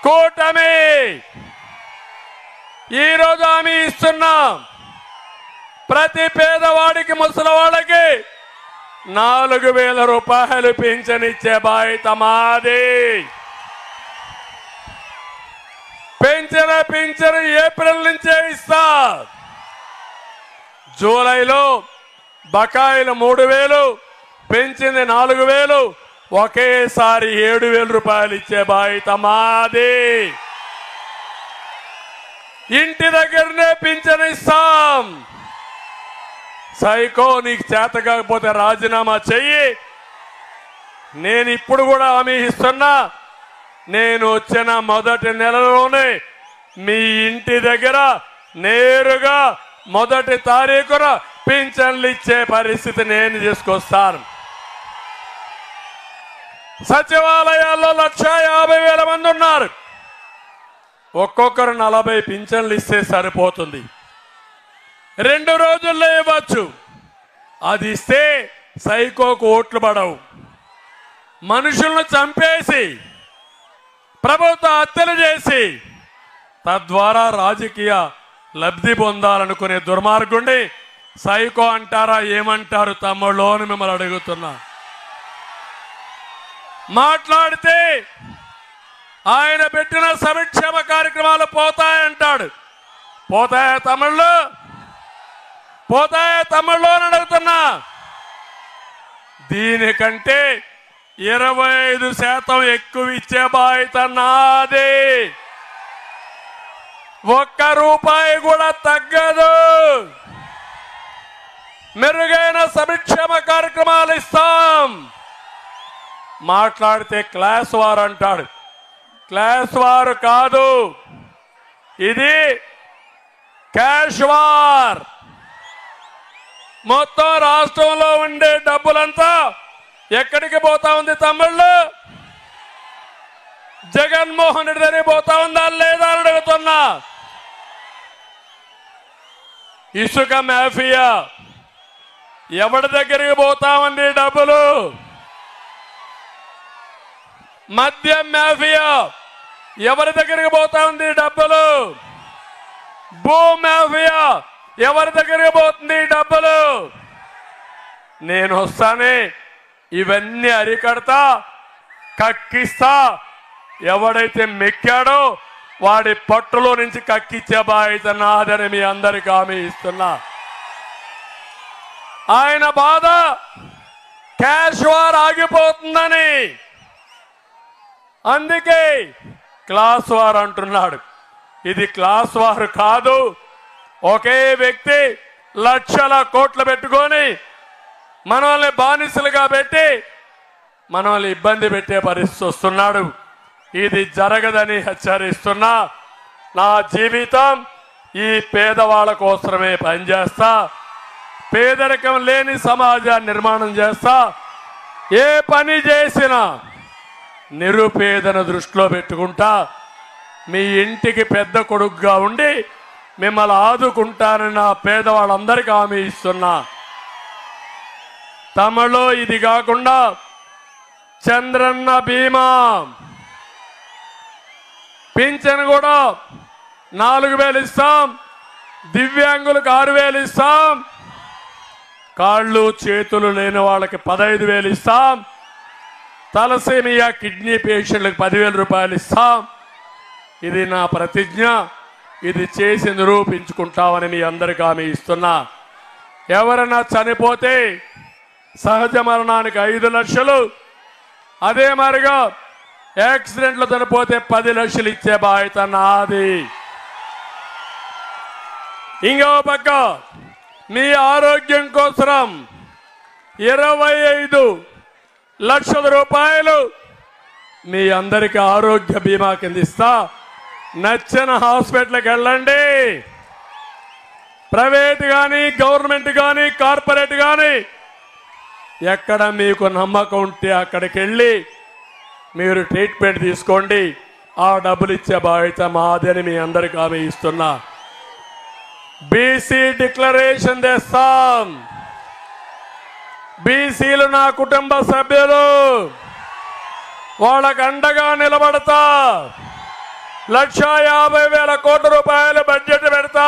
కూటమి ఈరోజు హామీ ఇస్తున్నాం. ప్రతి పేదవాడికి ముసలివాళ్ళకి 4,000 రూపాయలు పింఛన్ ఇచ్చే బాధ్యత మాది. పింఛన్ ఏప్రిల్ నుంచే ఇస్తా. జూలైలో బకాయిలు 3,000, పెంచింది 4,000, ఒకేసారి 7,000 రూపాయలు ఇచ్చే బాధ్యత మాది. ఇంటి దగ్గరనే పింఛన్ ఇస్తాం. సైకో నీకు చేత కాకపోతే రాజీనామా చెయ్యి. నేను ఇప్పుడు కూడా హామీ ఇస్తున్నా. నేను వచ్చిన మొదటి నెలలోనే మీ ఇంటి దగ్గర నేరుగా మొదటి తారీఖున పింఛన్లు ఇచ్చే పరిస్థితి నేను తీసుకొస్తాను. సచివాలయాల్లో 1,50,000 మంది ఉన్నారు. ఒక్కొక్కరు 40 పింఛన్లు ఇస్తే సరిపోతుంది. 2 రోజుల్లో ఇవ్వచ్చు. అది ఇస్తే సైకోకు ఓట్లు పడవు. మనుషులను చంపేసి ప్రభుత్వ హత్యలు చేసి తద్వారా రాజకీయ లబ్ధి పొందాలనుకునే దుర్మార్గుండి సైకో అంటారా ఏమంటారు తమ్ముళ్ళు అని మిమ్మల్ని అడుగుతున్నా. మాట్లాడితే ఆయన పెట్టిన సంక్షేమ కార్యక్రమాలు పోతాయంటాడు. పోతాయా తమ్ముళ్ళు? పోతాయా తమ్ముళ్ళు అని అడుగుతున్నా. దీనికంటే 25% ఎక్కువ ఇచ్చే బాధ్యత నాది. 1 రూపాయి కూడా తగ్గదు. మెరుగైన సంక్షేమ కార్యక్రమాలు ఇస్తాం. మాట్లాడితే క్లాస్ వార్ అంటాడు. క్లాస్ వార్ కాదు, ఇది క్యాష్ వార్. మొత్తం రాష్ట్రంలో ఉండే డబ్బులంతా ఎక్కడికి పోతా ఉంది తమ్ముళ్ళు? జగన్మోహన్ రెడ్డి దగ్గరికి పోతా ఉందా లేదా అని అడుగుతున్నా. ఇసుక మాఫియా ఎవరి దగ్గరికి పోతా ఉంది డబ్బులు? మద్యం మాఫియా ఎవరి దగ్గరికి పోతా ఉంది డబ్బులు? భూ మాఫియా ఎవరి దగ్గరికి పోతుంది డబ్బులు? నేను వస్తానే ఇవన్నీ అరికడతా, కక్కిస్తా. ఎవడైతే మెక్కాడో వాడి పట్టులో నుంచి కక్కిచ్చే బాధ్యత నాదని మీ అందరికీ హామీ ఇస్తున్నా. ఆయన బాధ క్యాష్ వార్ ఆగిపోతుందని, అందుకే క్లాస్ వార్ అంటున్నాడు. ఇది క్లాస్ వార్ కాదు. ఒకే వ్యక్తి లక్షల కోట్లు పెట్టుకొని మనల్ని బానిసలుగా పెట్టి మనల్ని ఇబ్బంది పెట్టే పరిస్థితి వస్తున్నాడు. ఇది జరగదని హెచ్చరిస్తున్నా. నా జీవితం ఈ పేదవాళ్ళ కోసమే పనిచేస్తా. పేదరికం లేని సమాజాన్ని నిర్మాణం చేస్తా. ఏ పని చేసినా నిరుపేదను దృష్టిలో పెట్టుకుంటా. మీ ఇంటికి పెద్ద కొడుకుగా ఉండి మిమ్మల్ని ఆదుకుంటానని నా పేదవాళ్ళందరికీ హామీ ఇస్తున్నా. తమలో ఇది కాకుండా చంద్రన్న బీమా పింఛన్ కూడా 4,000 ఇస్తాం. దివ్యాంగులకు 6,000 ఇస్తాం. కాళ్ళు చేతులు లేని వాళ్ళకి 15,000 ఇస్తాం. తలసేమియా కిడ్నీ పేషెంట్లకు 10,000 రూపాయలు ఇస్తాం. ఇది నా ప్రతిజ్ఞ. ఇది చేసి నిరూపించుకుంటామని మీ అందరికీ హామీ ఇస్తున్నా. ఎవరైనా చనిపోతే సహజ మరణానికి 5 లక్షలు, అదే మరిగా యాక్సిడెంట్లు చనిపోతే 10 లక్షలు ఇచ్చే బాధ్యత నాది. ఇంకో పక్క మీ ఆరోగ్యం కోసం 25 లక్షల రూపాయలు మీ అందరికీ ఆరోగ్య బీమా కింద ఇస్తా. నచ్చిన హాస్పిటల్కి వెళ్ళండి. ప్రైవేట్ కానీ గవర్నమెంట్ కానీ కార్పొరేట్ కానీ ఎక్కడ మీకు నమ్మకం ఉంటే అక్కడికి వెళ్ళి మీరు ట్రీట్మెంట్ తీసుకోండి. ఆ డబ్బులు ఇచ్చే బాధ్యత మాదని మీ అందరికీ హామీ ఇస్తున్నా. బీసీ డిక్లరేషన్ తెస్తాం. బీసీలు నా కుటుంబ సభ్యులు, వాళ్ళకు అండగా నిలబడతా. 1,50,000 కోట్ల రూపాయలు బడ్జెట్ పెడతా.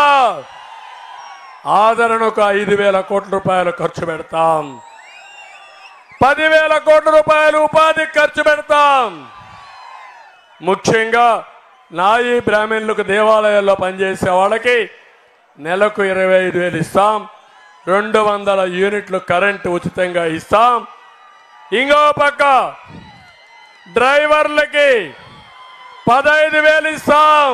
ఆదరణకు 5,000 కోట్ల రూపాయలు ఖర్చు పెడతాం. 10,000 కోట్ల రూపాయలు ఉపాధికి ఖర్చు పెడతాం. ముఖ్యంగా నాయి బ్రాహ్మణులకు దేవాలయాల్లో పనిచేసే వాళ్ళకి నెలకు 25,000 ఇస్తాం. 200 యూనిట్లు కరెంటు ఉచితంగా ఇస్తాం. ఇంకో పక్క డ్రైవర్లకి 15,000 ఇస్తాం.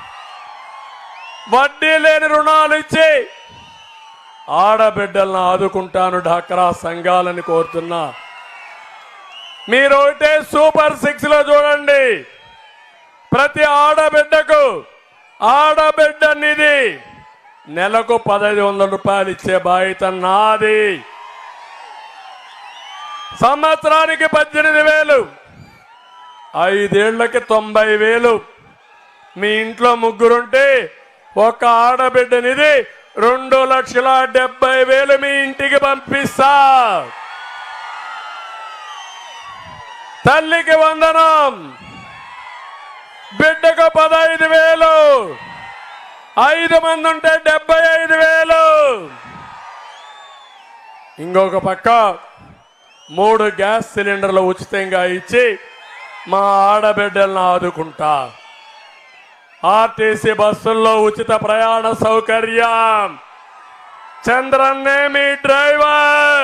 వడ్డీ లేని రుణాలు ఇచ్చి ఆడబిడ్డలను ఆదుకుంటాను. డాక్రా సంఘాలని కోరుతున్నా. మీరు ఒకటే సూపర్ 6 లో చూడండి. ప్రతి ఆడబిడ్డకు ఆడబిడ్డ నిధి నెలకు 1,500 రూపాయలు ఇచ్చే బాధ్యత నాది. సంవత్సరానికి 18,000, 5 ఏళ్లకి 90,000. మీ ఇంట్లో ముగ్గురుంటే ఒక ఆడబిడ్డ నిధి 2,70,000 మీ ఇంటికి పంపిస్తా. తల్లికి వందనం, బిడ్డకు 15,000, 5 మంది ఉంటే 75,000. ఇంకొక పక్క 3 గ్యాస్ సిలిండర్లు ఉచితంగా ఇచ్చి మా ఆడబిడ్డలను ఆదుకుంటా. ఆర్టీసీ బస్సుల్లో ఉచిత ప్రయాణ సౌకర్యం. చంద్రన్నే మీ డ్రైవర్.